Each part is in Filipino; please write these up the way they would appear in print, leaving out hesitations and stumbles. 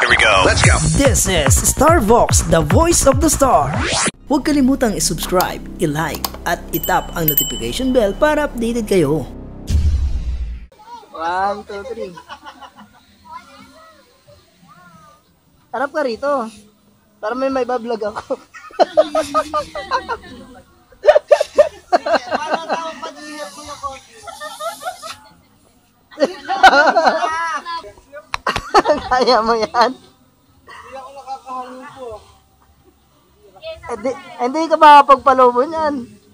Here we go. Let's go. This is Starvox, the voice of the star. Huwag kalimutang i-subscribe, i-like, at i-tap ang notification bell para updated kayo. 1, 2, 3. Harap ka rito. Para may bablog ako. Kaya mo yan? Hindi ako nakakahangin po. Hindi ka makapagpalobo niyan.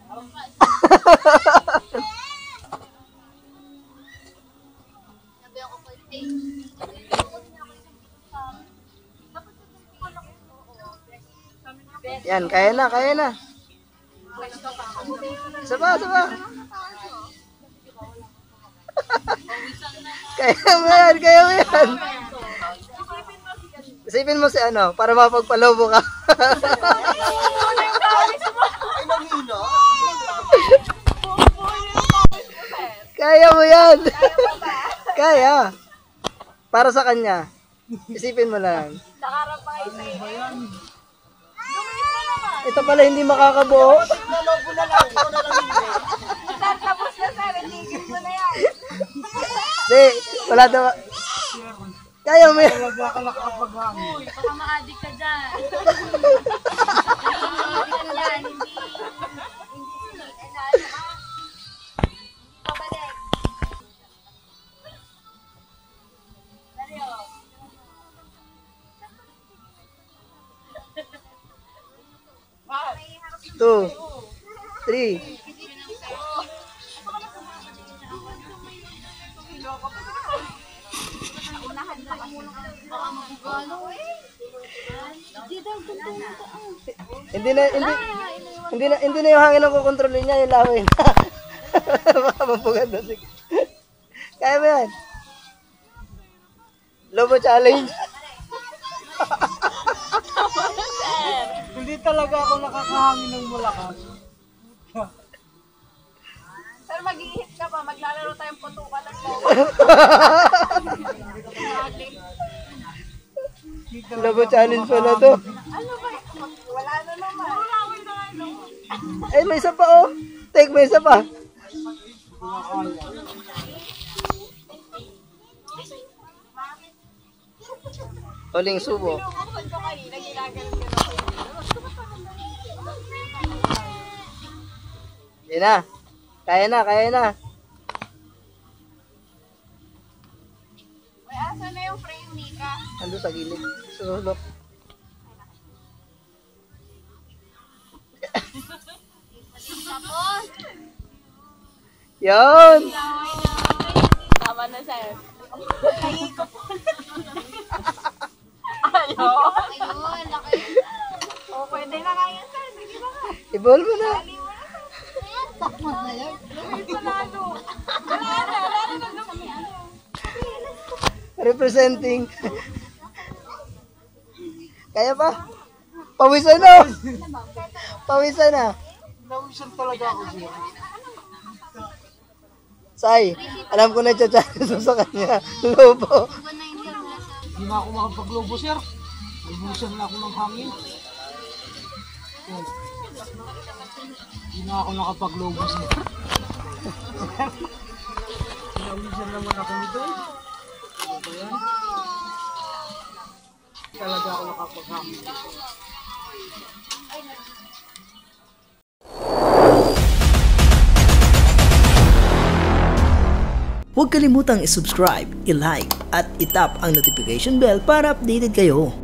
Yan, kaya na, kaya na. Saba. Kaya mo yan. Isipin mo si ano, para mapagpalobo ka. Kaya mo yan. Kaya. Para sa kanya. Isipin mo lang. Ito pala hindi makakabuo. Nalobo na lang. Ito na lang hindi. Tapos na sir, hindi mo na yan. Hindi, wala daw. Kaya mo yan. Talaga ka nakakapaghangin. Uy, baka ma-addict ka dyan. Pabalik. Two, three. Hindi na yung hangin ang kukontrolin niya, yung lawin. Baka mapugan na si. Kaya mo yan? Lobo challenge. Hindi talaga ako nakakahangin ng malakas. Sir, mag-ihip ka pa. Maglalaro tayong putukan ng lobo. Lobo challenge pala to. Ano ba? Wala na naman. Ay, may isa pa oh. Take, may isa pa. Huling subo. Pinukuksan ko kanina, ginagalan ko na. Yan na. Kaya na. May asa na yung frame, Mika? Ando sa gilid. Sulok. Tapos, Yan. tama na, sir. Ayun, laki. O, pwede na nga yan, sir. Sige na nga. Ibol mo na. Takot na yan. Lumit panalo. Wala na lumit. Representing. Kaya pa? Pawisan na. Nawisan talaga ako siya. Say, alam ko na challenge mo sa kanya. Lobo. Hindi na ako makapaglobo, sir. Nawisan na ako ng hangin. Hindi na ako nakapaglobo, sir. Nawisan naman ako nito. Ano ba yan? Talaga ako nakapaghangin. Huwag kalimutang i-subscribe, i-like, at i-tap ang notification bell para updated kayo.